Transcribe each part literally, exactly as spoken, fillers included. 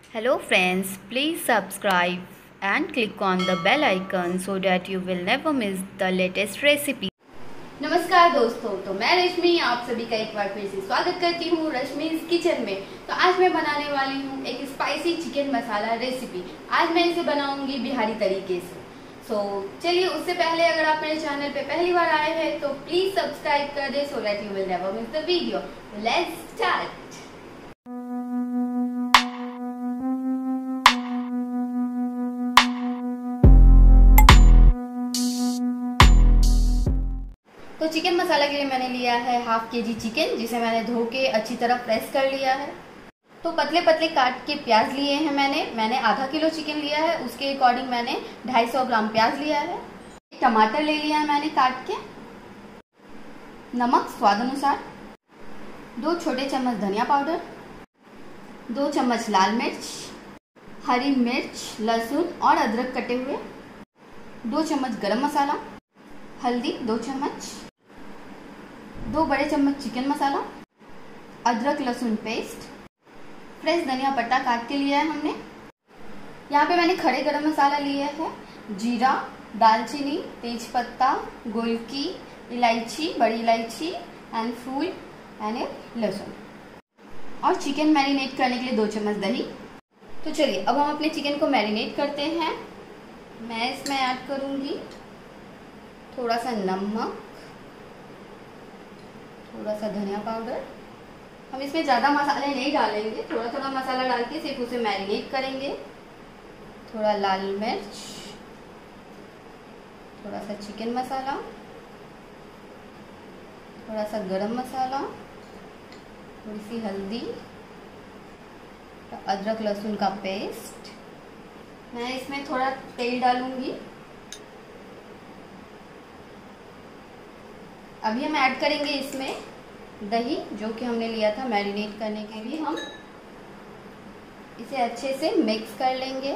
Hello friends, please subscribe and click on the bell icon so that you will never miss the latest recipe. नमस्कार दोस्तों, तो मैं रश्मि आप सभी का एक बार फिर से स्वागत करती हूँ रश्मि's किचन में। तो आज मैं बनाने वाली हूँ एक स्पाइसी चिकन मसाला रेसिपी। आज मैं इसे बनाऊंगी बिहारी तरीके से। सो so, चलिए उससे पहले अगर आप मेरे चैनल पे पहली बार आए हैं तो प्लीज सब्सक्राइब कर दे so that you will never miss the video. Let's start. तो चिकन मसाला के लिए मैंने लिया है हाफ के जी चिकन, जिसे मैंने धो के अच्छी तरह प्रेस कर लिया है। तो पतले पतले काट के प्याज लिए हैं मैंने मैंने आधा किलो चिकन लिया है, उसके अकॉर्डिंग मैंने दो सौ पचास ग्राम प्याज लिया है। टमाटर ले लिया है मैंने काट के। नमक स्वाद अनुसार। दो छोटे चम्मच धनिया पाउडर, दो चम्मच लाल मिर्च, हरी मिर्च, लहसुन और अदरक कटे हुए, दो चम्मच गरम मसाला, हल्दी दो चम्मच, दो बड़े चम्मच चिकन मसाला, अदरक लहसुन पेस्ट, फ्रेश धनिया पत्ता काट के लिया है हमने। यहाँ पे मैंने खड़े गरम मसाला लिया है, जीरा, दालचीनी, तेज पत्ता, गोलकी, इलायची, बड़ी इलायची एंड फूल एंड लहसुन, और चिकन मैरिनेट करने के लिए दो चम्मच दही। तो चलिए अब हम अपने चिकन को मैरिनेट करते हैं। मैं इसमें ऐड करूँगी थोड़ा सा नमक, थोड़ा सा धनिया पाउडर। हम इसमें ज़्यादा मसाले नहीं डालेंगे, थोड़ा थोड़ा मसाला डाल के सिर्फ उसे मैरिनेट करेंगे। थोड़ा लाल मिर्च, थोड़ा सा चिकन मसाला, थोड़ा सा गरम मसाला, थोड़ी सी हल्दी, अदरक लहसुन का पेस्ट। मैं इसमें थोड़ा तेल डालूंगी। अभी हम ऐड करेंगे इसमें दही, जो कि हमने लिया था मैरिनेट करने के लिए। हम इसे अच्छे से मिक्स कर लेंगे।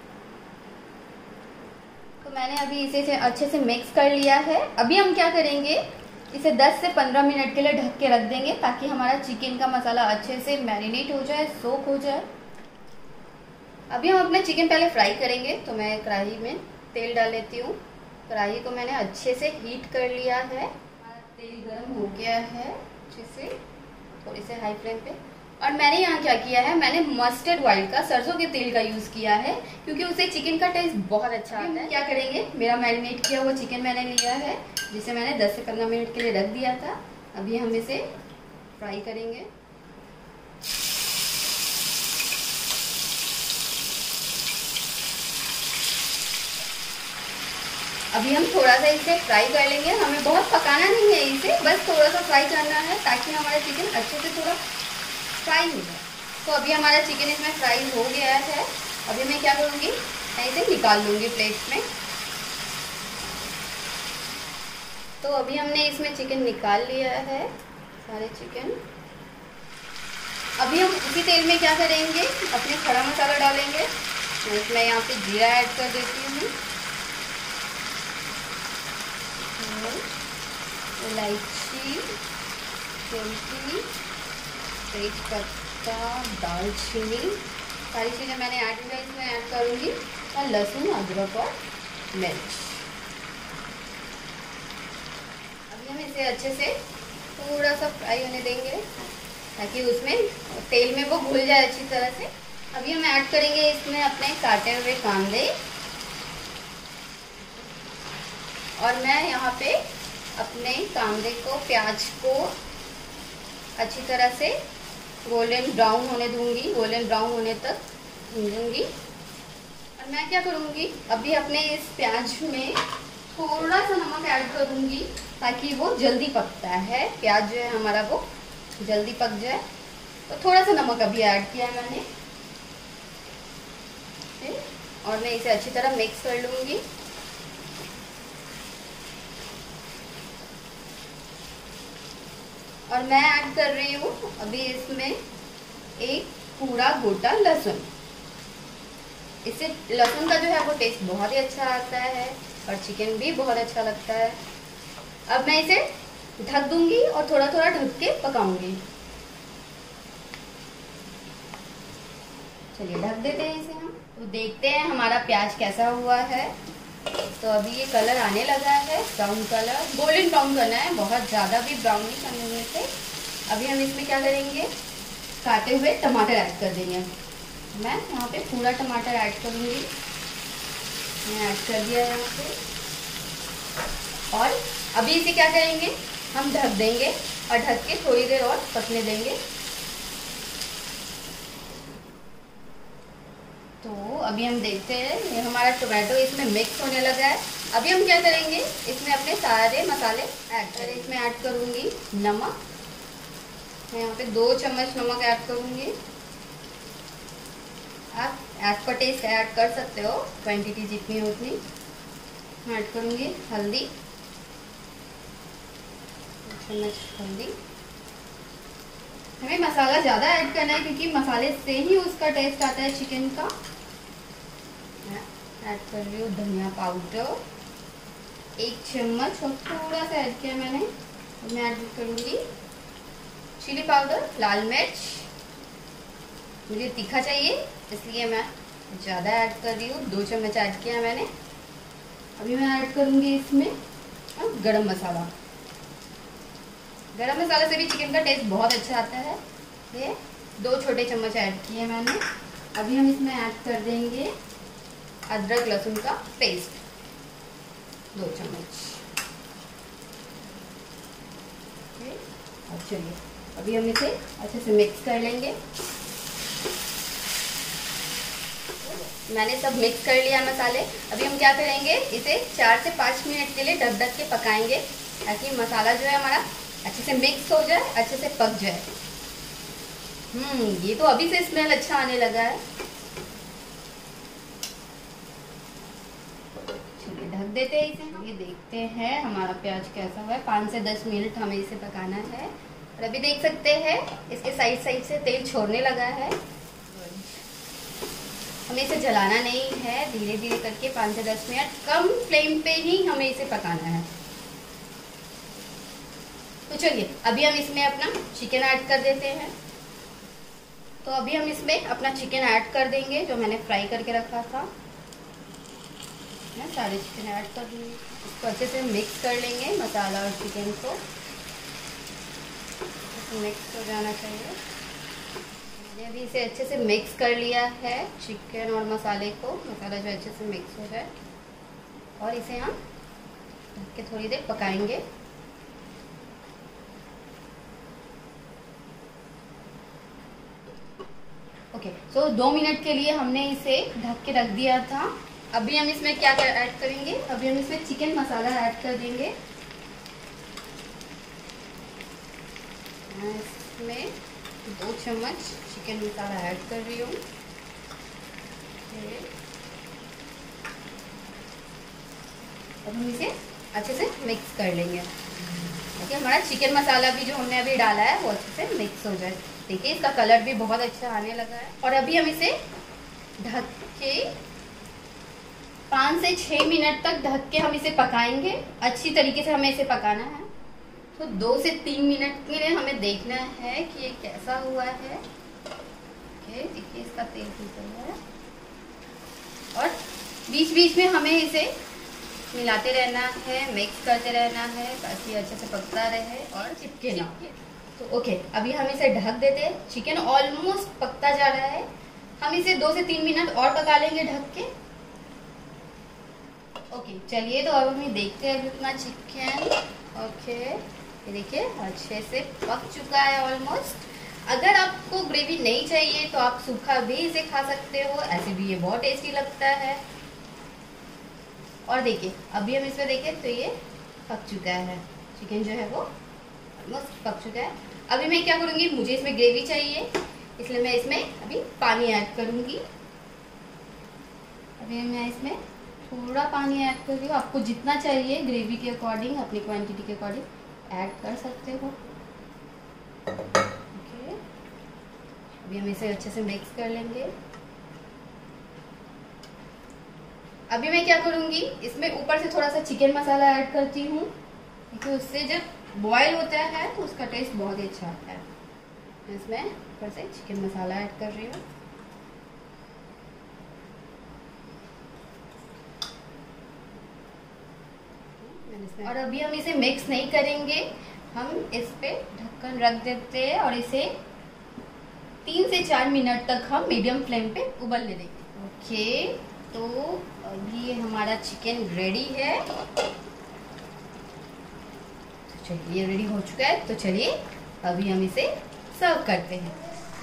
तो मैंने अभी इसे अच्छे से मिक्स कर लिया है। अभी हम क्या करेंगे, इसे दस से पंद्रह मिनट के लिए ढक के रख देंगे ताकि हमारा चिकन का मसाला अच्छे से मैरिनेट हो जाए, सोक हो जाए। अभी हम अपना चिकन पहले फ्राई करेंगे। तो मैं कढ़ाई में तेल डाल लेती हूँ। कढ़ाई को मैंने अच्छे से हीट कर लिया है। तेल गरम हो गया है अच्छे से, थोड़ी से हाई फ्लेम पे। और मैंने यहाँ क्या किया है, मैंने मस्टर्ड ऑयल का, सरसों के तेल का यूज किया है क्योंकि उससे चिकन का टेस्ट बहुत अच्छा आता है। क्या करेंगे, मेरा मैरिनेट किया हुआ चिकन मैंने लिया है, जिसे मैंने दस से पंद्रह मिनट के लिए रख दिया था। अभी हम इसे फ्राई करेंगे। अभी हम थोड़ा सा इसे फ्राई कर लेंगे। हमें बहुत पकाना नहीं है इसे, बस थोड़ा सा फ्राई करना है ताकि हमारा चिकन अच्छे से थोड़ा फ्राई हो जाए। तो अभी हमारा चिकन इसमें फ्राई हो गया है। अभी मैं क्या करूँगी, मैं इसे निकाल लूँगी प्लेट में। तो अभी हमने इसमें चिकन निकाल लिया है, सारे चिकन। अभी हम उसी तेल में क्या करेंगे, अपने खड़ा मसाला डालेंगे। मैं इसमें यहाँ पे जीरा ऐड कर देती हूँ, इलायची, गोलकी, तेज पत्ता, दालचीनी, सारी चीज़ें मैंने ऐड किया। इसमें ऐड करूँगी और लहसुन, अदरक और मिर्च। अभी हम इसे अच्छे से थोड़ा सा फ्राई होने देंगे ताकि उसमें तेल में वो घुल जाए अच्छी तरह से। अभी हम ऐड करेंगे इसमें अपने काटे हुए कांदे, और मैं यहाँ पे अपने कांदे को, प्याज को अच्छी तरह से गोल्डन ब्राउन होने दूंगी, गोल्डन ब्राउन होने तक भूनूंगी। और मैं क्या करूँगी, अभी अपने इस प्याज में थोड़ा सा नमक ऐड करूँगी ताकि वो जल्दी पकता है, प्याज जो है हमारा वो जल्दी पक जाए। तो थोड़ा सा नमक अभी ऐड किया है मैंने, और मैं इसे अच्छी तरह मिक्स कर लूँगी। और मैं ऐड कर रही हूँ अभी इसमें एक पूरा गोटा लहसुन। इससे लहसुन का जो है वो टेस्ट बहुत ही अच्छा आता है और चिकन भी बहुत अच्छा लगता है। अब मैं इसे ढक दूंगी और थोड़ा थोड़ा ढक के पकाऊंगी। चलिए ढक देते हैं इसे हम। तो देखते हैं हमारा प्याज कैसा हुआ है। तो अभी ये कलर आने लगा है, ब्राउन कलर, गोल्डन ब्राउन करना है, बहुत ज़्यादा भी ब्राउन नहीं करने से। अभी हम इसमें क्या करेंगे, काटे हुए टमाटर ऐड कर देंगे। मैं यहाँ पे पूरा टमाटर ऐड करूँगी, मैं ऐड कर दिया यहाँ पे। और अभी इसे क्या करेंगे, हम ढक देंगे और ढक के थोड़ी देर और पकने देंगे। तो अभी हम देखते हैं ये हमारा टोमेटो इसमें मिक्स होने लगा है। अभी हम क्या करेंगे, इसमें अपने सारे मसाले ऐड करें। इसमें ऐड करूँगी नमक, मैं यहाँ पे दो चम्मच नमक ऐड करूँगी। आप एज पर टेस्ट ऐड कर सकते हो, क्वांटिटी जितनी हो उतनी। मैं ऐड करूँगी हल्दी, चम्मच हल्दी। हमें मसाला ज़्यादा ऐड करना है क्योंकि मसाले से ही उसका टेस्ट आता है चिकन का। ऐड कर रही हूँ धनिया पाउडर, एक चम्मच, और थोड़ा सा ऐड किया मैंने। मैं ऐड करूँगी चिली पाउडर, लाल मिर्च। मुझे तीखा चाहिए इसलिए मैं ज़्यादा ऐड कर रही हूँ, दो चम्मच ऐड किया मैंने। अभी मैं ऐड करूँगी इसमें गरम मसाला। गरम मसाला से भी चिकन का टेस्ट बहुत अच्छा आता है। ये दो छोटे चम्मच ऐड किए मैंने। अभी हम इसमें ऐड कर देंगे अदरक लहसुन का पेस्ट, दो चम्मच। अब चलिए अभी हम इसे अच्छे से मिक्स कर लेंगे। मैंने सब मिक्स कर लिया मसाले। अभी हम क्या करेंगे, इसे चार से पाँच मिनट के लिए ढक ढक के पकाएंगे ताकि मसाला जो है हमारा अच्छे से मिक्स हो जाए, अच्छे से पक जाए। हम्म ये तो अभी से स्मेल अच्छा आने लगा है। चलिए ढक देते हैं इसे। ये देखते हैं हमारा प्याज कैसा हुआ है। पाँच से दस मिनट हमें इसे पकाना है। और अभी देख सकते हैं इसके साइड साइड से तेल छोड़ने लगा है। हमें इसे जलाना नहीं है, धीरे धीरे करके पाँच से दस मिनट कम फ्लेम पे ही हमें इसे पकाना है। तो चलिए अभी हम इसमें अपना चिकन ऐड कर देते हैं। तो अभी हम इसमें अपना चिकन ऐड कर देंगे जो मैंने फ्राई करके रखा था। मैं सारे चिकन ऐड कर दूँगी। इसको अच्छे से मिक्स कर लेंगे, मसाला और चिकन को मिक्स हो जाना चाहिए। मैंने अभी इसे अच्छे से मिक्स कर लिया है, चिकन और मसाले को। मसाला जो अच्छे से मिक्स हो जाए और इसे हम ढक के थोड़ी देर पकाएंगे। ओके सो so, दो मिनट के लिए हमने इसे ढक के रख दिया था। अभी हम इसमें क्या ऐड करेंगे, अभी हम इसमें चिकन मसाला ऐड कर देंगे। मैं इसमें दो चम्मच चिकन मसाला ऐड कर रही हूँ। अब हम इसे अच्छे से मिक्स कर लेंगे ताकि हमारा चिकन मसाला भी जो हमने अभी डाला है वो अच्छे से मिक्स हो जाए। देखिए इसका कलर भी बहुत अच्छा आने लगा है। और अभी हम इसे ढक के पाँच से छः मिनट तक ढक के हम इसे पकाएंगे। अच्छी तरीके से हमें इसे पकाना है। तो दो से तीन मिनट के लिए हमें देखना है कि ये कैसा हुआ है। ओके देखिए इसका तेल निकल रहा है और बीच बीच में हमें इसे मिलाते रहना है, मिक्स करते रहना है ताकि अच्छे से पकता रहे और चिपके ना। तो ओके अभी हम इसे ढक देते हैं। चिकन ऑलमोस्ट पकता जा रहा है। हम इसे दो से तीन मिनट और पका लेंगे ढक के। ओके चलिए तो अब हम देखते हैं अभी अपना चिकन। ओके ये देखिए अच्छे से पक चुका है ऑलमोस्ट। अगर आपको ग्रेवी नहीं चाहिए तो आप सूखा भी इसे खा सकते हो, ऐसे भी ये बहुत टेस्टी लगता है। और देखिए अभी हम इसमें देखें तो ये पक चुका है, चिकन जो है वो ऑलमोस्ट पक चुका है। अभी मैं क्या करूँगी, मुझे इसमें ग्रेवी चाहिए इसलिए मैं इसमें अभी पानी ऐड करूँगी। अभी मैं इसमें थोड़ा पानी ऐड कर रही हूँ। आपको जितना चाहिए ग्रेवी के अकॉर्डिंग, अपनी क्वांटिटी के अकॉर्डिंग ऐड कर सकते हो। ओके अभी हम इसे अच्छे से मिक्स कर लेंगे। अभी मैं क्या करूँगी, इसमें ऊपर से थोड़ा सा चिकन मसाला ऐड करती हूँ क्योंकि उससे जब बॉयल होता है तो उसका टेस्ट बहुत ही अच्छा आता है। इसमें ऊपर से चिकन मसाला ऐड कर रही हूँ। इसमें। और अभी हम इसे मिक्स नहीं करेंगे, हम इस पे ढक्कन रख देते हैं और इसे तीन से चार मिनट तक हम मीडियम फ्लेम पे उबलने देंगे। ओके, तो अभी हमारा चिकन रेडी है। तो चलिए, रेडी हो चुका है, तो चलिए अभी हम इसे सर्व करते हैं।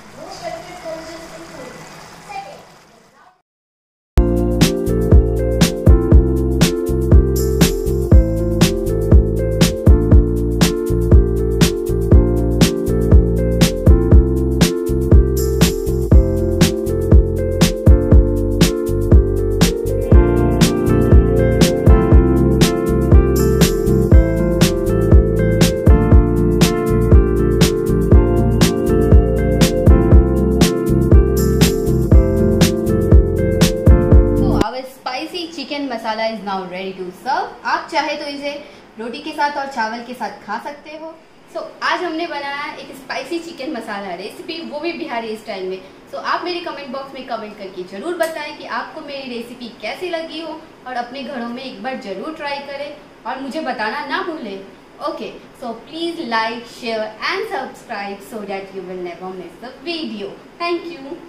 Chicken masala is now ready to serve. आप चाहे तो इसे रोटी के साथ और चावल के साथ खा सकते हो। सो so, आज हमने बनाया एक स्पाइसी चिकन मसाला रेसिपी, वो भी बिहारी स्टाइल में। सो so, आप मेरे कमेंट बॉक्स में कमेंट करके जरूर बताएं कि आपको मेरी रेसिपी कैसी लगी हो, और अपने घरों में एक बार जरूर ट्राई करें और मुझे बताना ना भूलें। Okay, so please like, share and subscribe so that you will never miss the video. Thank you.